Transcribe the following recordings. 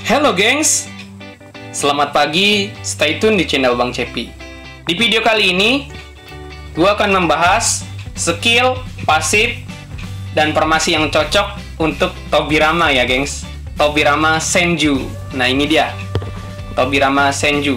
Halo gengs, selamat pagi, stay tune di channel Bang Cepi. Di video kali ini, gue akan membahas skill, pasif, dan formasi yang cocok untuk Tobirama ya gengs. Tobirama Senju. Nah ini dia, Tobirama Senju.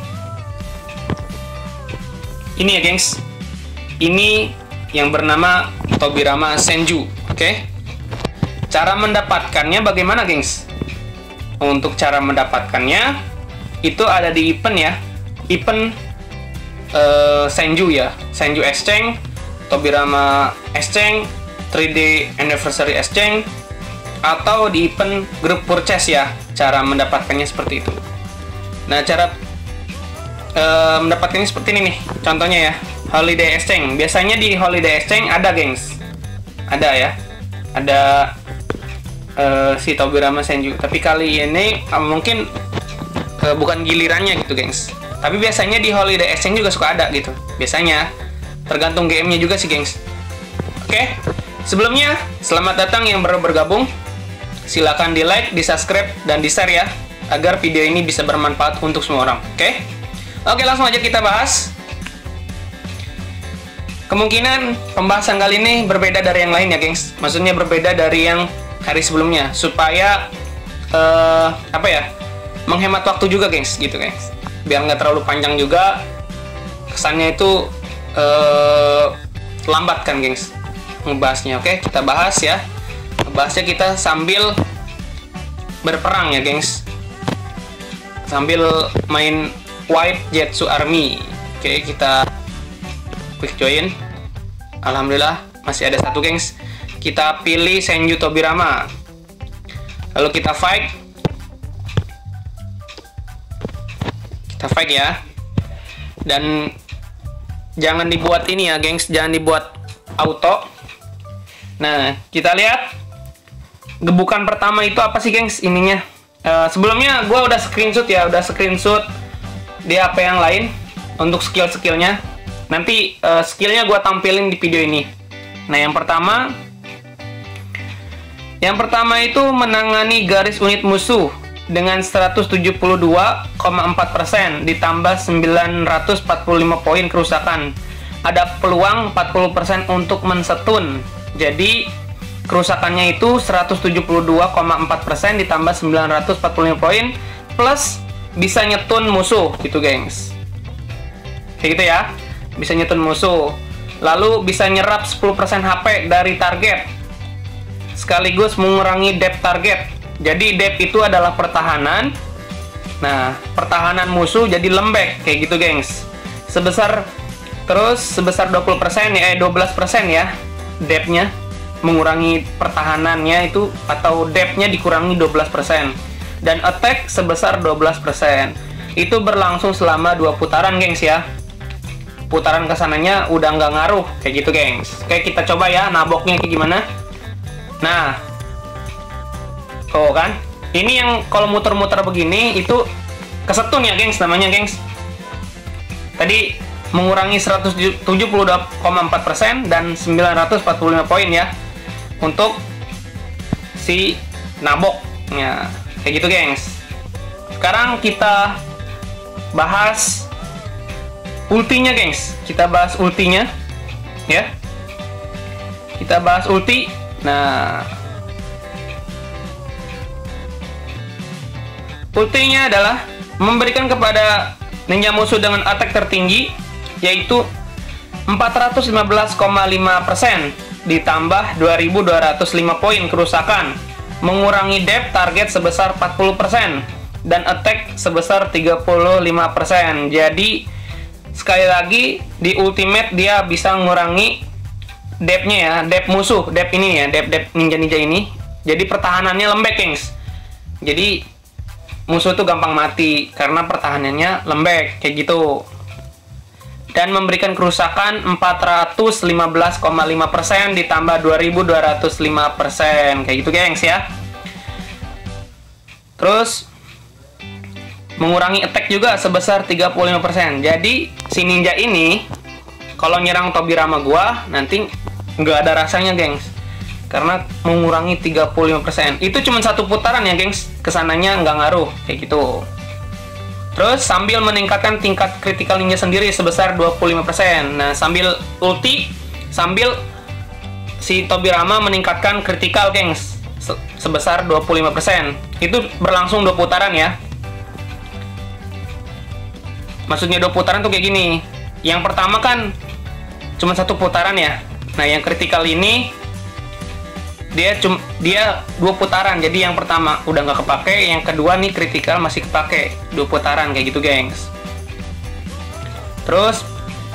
Ini ya gengs, ini yang bernama Tobirama Senju, oke? Cara mendapatkannya bagaimana gengs? Untuk cara mendapatkannya itu ada di event ya, event Senju ya, Senju Exchange, Tobirama Exchange, 3D Anniversary Exchange, atau di event group purchase ya. Cara mendapatkannya seperti itu. Nah cara mendapatkannya seperti ini nih, contohnya ya, Holiday Exchange. Biasanya di Holiday Exchange ada gengs, ada ya, ada si Tobirama Senju. Tapi kali ini mungkin bukan gilirannya gitu gengs. Tapi biasanya di Holiday Exchange juga suka ada gitu. Biasanya tergantung game-nya juga sih gengs. Oke, sebelumnya selamat datang yang baru bergabung. Silakan di like, di subscribe, dan di share ya, agar video ini bisa bermanfaat untuk semua orang. Oke, langsung aja kita bahas. Kemungkinan pembahasan kali ini berbeda dari yang lain ya gengs. Maksudnya berbeda dari yang hari sebelumnya, supaya menghemat waktu juga gengs, gitu gengs, biar nggak terlalu panjang juga, kesannya itu lambat kan gengs ngebahasnya. Oke, kita bahas ya, ngebahasnya kita sambil berperang ya gengs, sambil main White Jetsu Army. Oke, kita quick join. Alhamdulillah masih ada satu gengs. Kita pilih Senju Tobirama, lalu kita fight. Kita fight ya, dan jangan dibuat ini ya gengs, jangan dibuat auto. Nah kita lihat gebukan pertama itu apa sih gengs ininya. Sebelumnya gue udah screenshot ya, udah screenshot di HP yang lain untuk skill-skillnya. Nanti skillnya gue tampilin di video ini. Nah yang pertama itu menangani garis unit musuh dengan 172,4% ditambah 945 poin kerusakan. Ada peluang 40% untuk mensetun. Jadi kerusakannya itu 172,4% ditambah 945 poin plus bisa nyetun musuh gitu gengs. Kayak gitu ya, bisa nyetun musuh. Lalu bisa nyerap 10% HP dari target, sekaligus mengurangi depth target. Jadi depth itu adalah pertahanan. Nah, pertahanan musuh jadi lembek kayak gitu, gengs. Sebesar 20% ya, 12% ya. Depth-nya mengurangi pertahanannya itu, atau depth-nya dikurangi 12%. Dan attack sebesar 12%. Itu berlangsung selama 2 putaran, gengs ya. Putaran kesananya udah nggak ngaruh kayak gitu, gengs. Oke, kita coba ya naboknya kayak gimana. Nah, kan ini yang kalau muter-muter begini itu kesetun ya gengs, namanya gengs. Tadi mengurangi 172,4% dan 945 poin ya untuk si naboknya kayak gitu gengs. Sekarang kita bahas ultinya gengs. Kita bahas ultinya ya. Kita bahas ulti. Nah, ultinya adalah memberikan kepada ninja musuh dengan attack tertinggi, yaitu 415,5% ditambah 2205 poin kerusakan, mengurangi depth target sebesar 40% dan attack sebesar 35%. Jadi sekali lagi di ultimate dia bisa mengurangi depth-nya ya, depth musuh, depth ini ya, depth ninja-ninja ini. Jadi pertahanannya lembek, gengs. Jadi musuh tuh gampang mati karena pertahanannya lembek kayak gitu. Dan memberikan kerusakan 415,5% ditambah 2205% kayak gitu, gengs ya. Terus mengurangi attack juga sebesar 35%. Jadi si ninja ini kalau nyerang Tobirama gua nanti nggak ada rasanya, gengs, karena mengurangi 35%. Itu cuma satu putaran ya gengs, kesananya nggak ngaruh kayak gitu. Terus sambil meningkatkan tingkat critical ninja sendiri sebesar 25%. Nah, sambil ulti, sambil si Tobirama meningkatkan critical gengs sebesar 25%. Itu berlangsung 2 putaran ya. Maksudnya 2 putaran tuh kayak gini. Yang pertama kan cuma 1 putaran ya. Nah, yang critical ini dia 2 putaran. Jadi yang pertama udah nggak kepake, yang kedua nih critical masih kepake 2 putaran kayak gitu gengs. Terus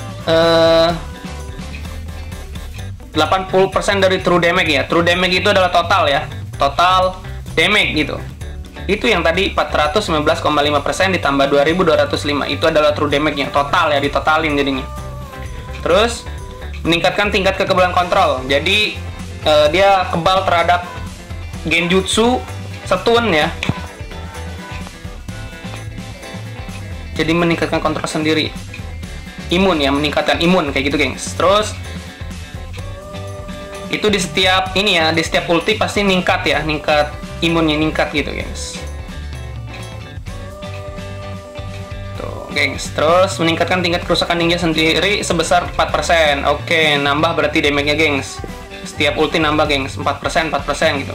80% dari true damage ya. True damage itu adalah total ya, total damage gitu. Itu yang tadi 419,5% ditambah 2205, itu adalah true damage-nya total ya, ditotalin jadinya. Terus meningkatkan tingkat kekebalan kontrol. Jadi dia kebal terhadap genjutsu stun ya. Jadi meningkatkan kontrol sendiri. Imun ya, meningkatkan imun kayak gitu gengs. Terus itu di setiap ini ya, di setiap ulti pasti ningkat ya, ningkat imunnya, ningkat gitu gengs. Tuh gengs. Terus meningkatkan tingkat kerusakan ninja sendiri sebesar 4%. Oke, nambah berarti damage-nya gengs. Setiap ulti nambah gengs, 4% gitu.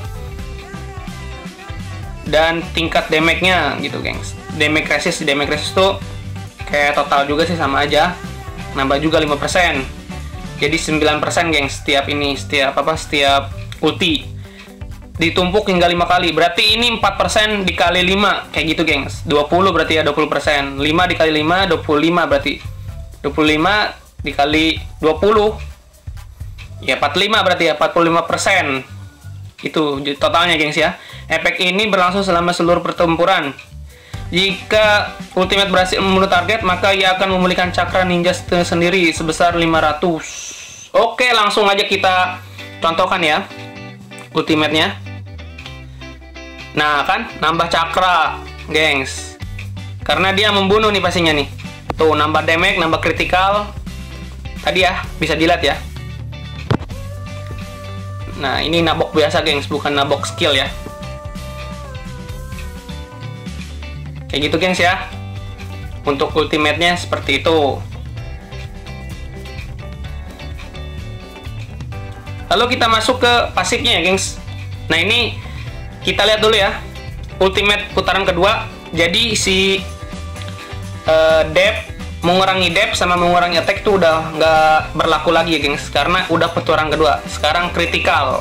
Dan tingkat damage-nya gitu gengs. Damage resist tuh kayak total juga sih, sama aja. Nambah juga 5%. Jadi 9% gengs setiap ulti. Ditumpuk hingga 5 kali. Berarti ini 4% dikali 5 kayak gitu gengs. 20 berarti ya, 20%. 5 dikali 5 25 berarti. 25 dikali 20 ya 45 berarti ya, 45%. Itu totalnya gengs ya. Efek ini berlangsung selama seluruh pertempuran. Jika ultimate berhasil membunuh target, maka ia akan memulihkan cakra ninja sendiri sebesar 500. Oke, langsung aja kita contohkan ya ultimate-nya. Nah kan, nambah cakra gengs, karena dia membunuh nih pastinya nih. Tuh, nambah damage, nambah critical. Tadi ya, bisa dilihat ya. Nah, ini nabok biasa gengs, bukan nabok skill ya. Kayak gitu gengs ya. Untuk ultimate-nya seperti itu. Lalu kita masuk ke pasifnya ya gengs. Nah, ini kita lihat dulu ya. Ultimate putaran kedua. Jadi si dep, mengurangi dep sama mengurangi attack itu udah nggak berlaku lagi ya gengs, karena udah putaran kedua. Sekarang critical.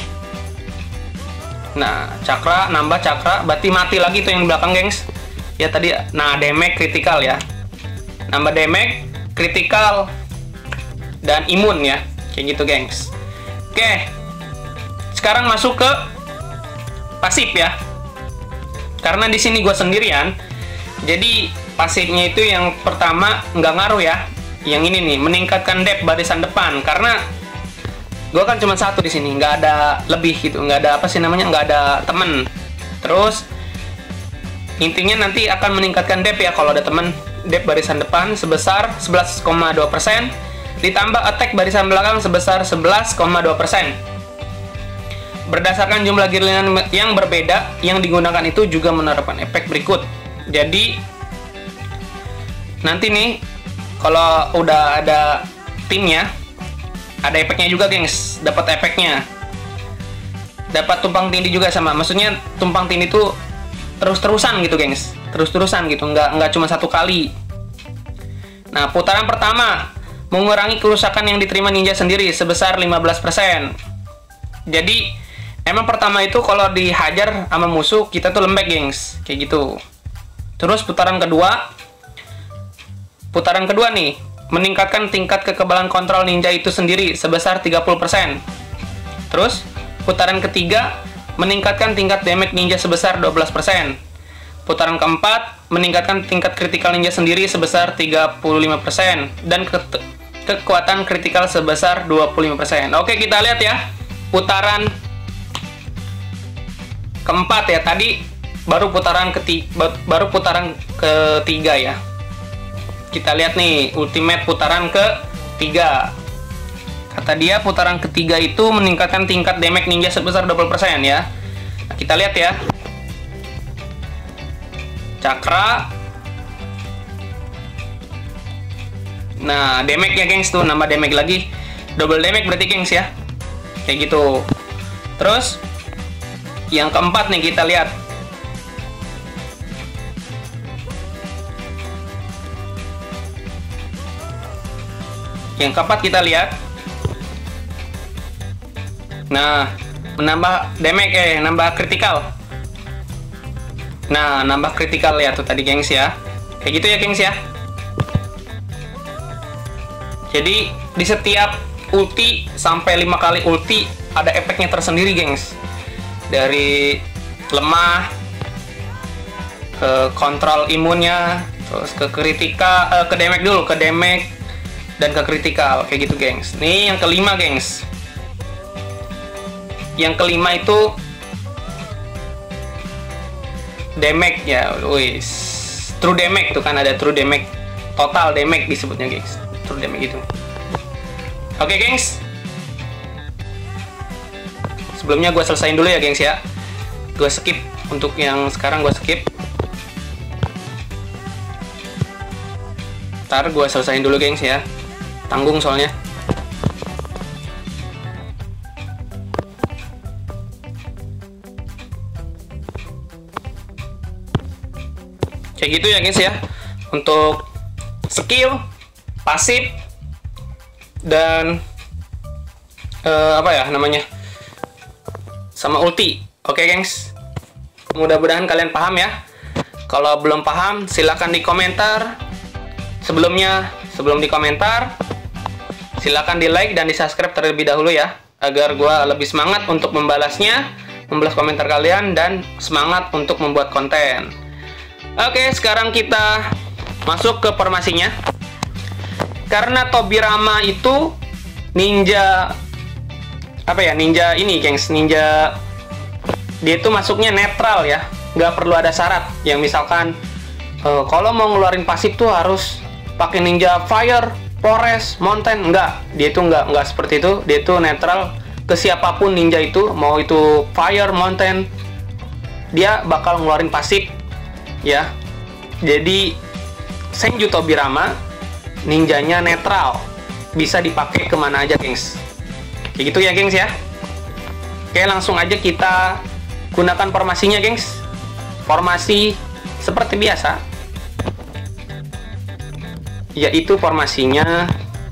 Nah, cakra, nambah cakra, berarti mati lagi tuh yang di belakang gengs. Ya tadi, nah damage critical ya. Nambah damage, critical, dan imun ya. Kayak gitu gengs. Oke. Sekarang masuk ke pasif ya. Karena di sini gue sendirian, jadi pasifnya itu yang pertama nggak ngaruh ya. Yang ini nih, meningkatkan depth barisan depan. Karena gue kan cuma satu di sini, nggak ada lebih gitu, nggak ada apa sih namanya, nggak ada temen. Terus intinya nanti akan meningkatkan depth ya kalau ada temen. Depth barisan depan sebesar 11,2%, ditambah attack barisan belakang sebesar 11,2%. Berdasarkan jumlah gilingan yang berbeda yang digunakan itu juga menerapkan efek berikut. Jadi nanti nih kalau udah ada timnya, ada efeknya juga gengs, dapat efeknya, dapat tumpang tindih juga sama. Maksudnya tumpang tindih itu terus-terusan gitu gengs, terus-terusan gitu, nggak cuma satu kali. Nah, putaran pertama mengurangi kerusakan yang diterima ninja sendiri sebesar 15%. Jadi emang pertama itu kalau dihajar sama musuh kita tuh lembek gengs, kayak gitu. Terus putaran kedua nih meningkatkan tingkat kekebalan kontrol ninja itu sendiri sebesar 30%. Terus putaran ketiga meningkatkan tingkat damage ninja sebesar 12%. Putaran keempat meningkatkan tingkat critical ninja sendiri sebesar 35% dan kekuatan critical sebesar 25%. Oke, kita lihat ya. Putaran keempat ya, tadi baru putaran ketiga ya. Kita lihat nih ultimate putaran ketiga. Kata dia putaran ketiga itu meningkatkan tingkat damage ninja sebesar 20% ya. Nah, kita lihat ya. Cakra. Nah, damage ya gengs tuh, nambah damage lagi. Double damage berarti gengs ya. Kayak gitu. Terus yang keempat nih kita lihat. Yang keempat kita lihat. Nah, menambah damage nambah kritikal. Nah, nambah kritikal ya tuh tadi gengs ya. Kayak gitu ya gengs ya. Jadi di setiap ulti sampai 5 kali ulti ada efeknya tersendiri gengs. Dari lemah ke kontrol imunnya, terus ke kritikal, ke damage dulu, ke damage dan ke kritikal kayak gitu gengs. Nih yang kelima gengs. Yang kelima itu damage ya, wis. True damage tuh kan, ada true damage, total damage disebutnya gengs. True damage gitu. Oke gengs. Sebelumnya gue selesain dulu ya gengs ya. Gue skip untuk yang sekarang, gue skip. Ntar gue selesain dulu gengs ya. Tanggung soalnya. Kayak gitu ya guys ya. Untuk skill, pasif, dan apa ya namanya, sama ulti. Oke gengs, mudah-mudahan kalian paham ya. Kalau belum paham silahkan di komentar. Sebelum di komentar silahkan di like dan di subscribe terlebih dahulu ya, agar gue lebih semangat untuk membalas komentar kalian dan semangat untuk membuat konten. Oke, sekarang kita masuk ke formasinya. Karena Tobirama itu ninja apa ya, ninja ini gengs, ninja dia itu masuknya netral ya, nggak perlu ada syarat yang misalkan kalau mau ngeluarin pasif tuh harus pakai ninja fire, forest, mountain. Enggak, dia itu enggak seperti itu. Dia itu netral ke siapapun ninja itu, mau itu fire, mountain, dia bakal ngeluarin pasif ya. Jadi Senju Tobirama ninjanya netral, bisa dipakai kemana aja gengs. Kayak gitu ya gengs ya. Oke, langsung aja kita gunakan formasinya gengs. Formasi seperti biasa, yaitu formasinya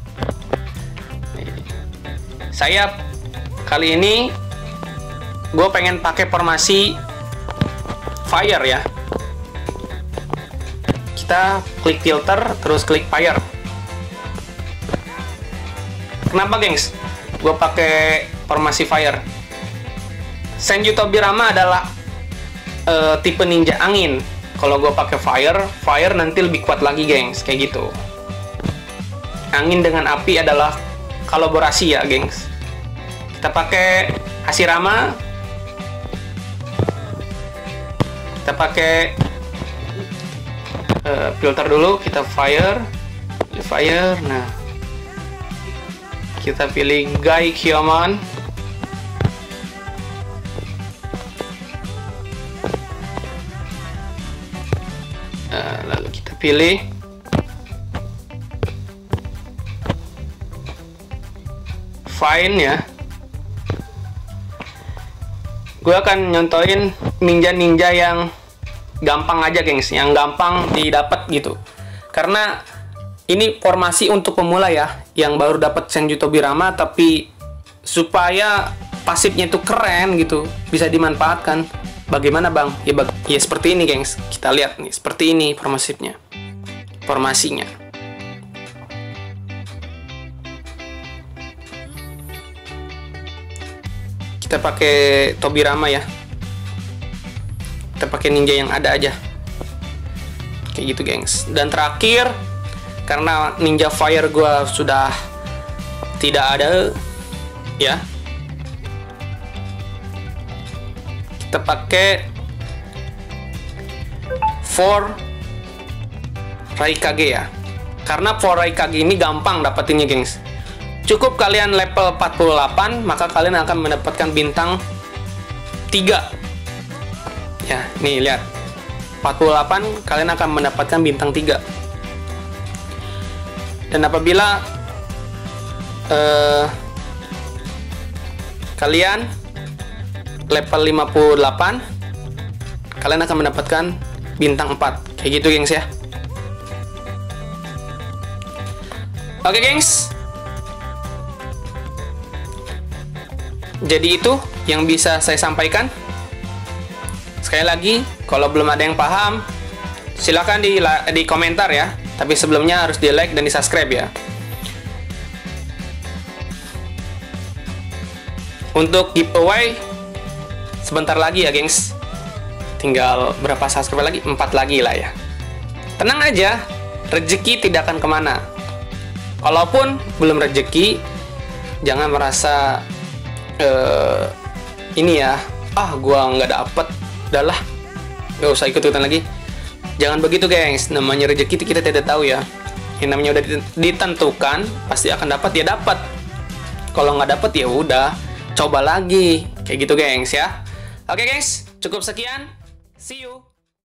saya kali ini gue pengen pakai formasi fire ya. Kita klik filter terus klik fire. Kenapa gengs gue pakai formasi fire? Senju Tobirama adalah tipe ninja angin. Kalau gue pakai fire nanti lebih kuat lagi gengs, kayak gitu. Angin dengan api adalah kolaborasi ya gengs. Kita pakai Hashirama. Kita pakai filter dulu, kita fire. Nah, kita pilih Gai Kyomon. Lalu kita pilih Fine ya. Gue akan nyontohin ninja-ninja yang gampang aja gengs, yang gampang didapat gitu. Karena ini formasi untuk pemula ya, yang baru dapat Senju Tobirama, tapi supaya pasifnya itu keren gitu, bisa dimanfaatkan. Bagaimana bang? Ya seperti ini gengs. Kita lihat nih, seperti ini formasinya. Kita pakai Tobirama ya. Kita pakai ninja yang ada aja. Kayak gitu gengs. Dan terakhir, karena ninja fire gua sudah tidak ada ya, kita pakai for Raikage ya. Karena for Raikage ini gampang dapetinnya gengs. Cukup kalian level 48, maka kalian akan mendapatkan bintang 3. Ya, nih lihat. 48 kalian akan mendapatkan bintang 3. Dan apabila kalian level 58, kalian akan mendapatkan bintang 4. Kayak gitu, gengs ya. Oke, gengs. Jadi itu yang bisa saya sampaikan. Sekali lagi, kalau belum ada yang paham, silakan di komentar ya. Tapi sebelumnya harus di like dan di subscribe ya. Untuk giveaway sebentar lagi ya, gengs. Tinggal berapa subscriber lagi? 4 lagi lah ya. Tenang aja, rezeki tidak akan kemana. Kalaupun belum rezeki, jangan merasa ini ya, gua nggak dapet, udahlah, nggak usah ikut-ikutan lagi. Jangan begitu, gengs. Namanya rezeki kita tidak tahu ya. Yang namanya udah ditentukan, pasti akan dapat, ya dapat. Kalau nggak dapat ya udah, coba lagi, kayak gitu, gengs ya. Oke, gengs, cukup sekian. See you.